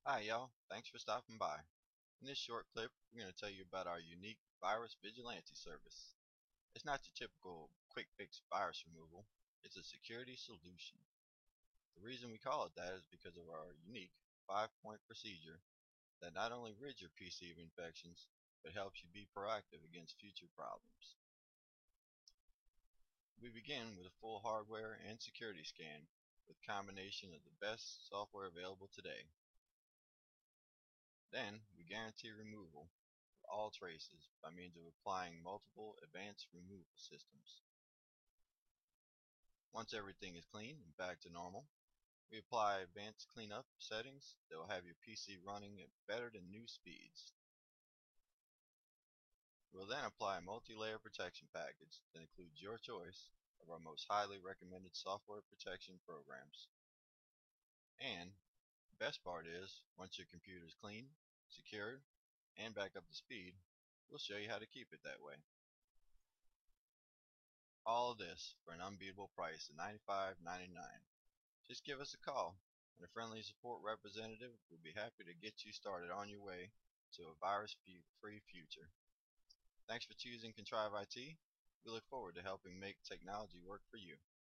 Hi y'all, thanks for stopping by. In this short clip, we're going to tell you about our unique virus vigilante service. It's not your typical quick fix virus removal, it's a security solution. The reason we call it that is because of our unique 5-point procedure that not only rids your PC of infections, but helps you be proactive against future problems. We begin with a full hardware and security scan with a combination of the best software available today. Then we guarantee removal of all traces by means of applying multiple advanced removal systems. Once everything is clean and back to normal, we apply advanced cleanup settings that will have your PC running at better than new speeds. We'll then apply a multi-layer protection package that includes your choice of our most highly recommended software protection programs. And the best part is, once your computer is clean, secured, and back up to speed, we'll show you how to keep it that way. All of this for an unbeatable price of $95.99. Just give us a call, and a friendly support representative will be happy to get you started on your way to a virus-free future. Thanks for choosing Contrive IT. We look forward to helping make technology work for you.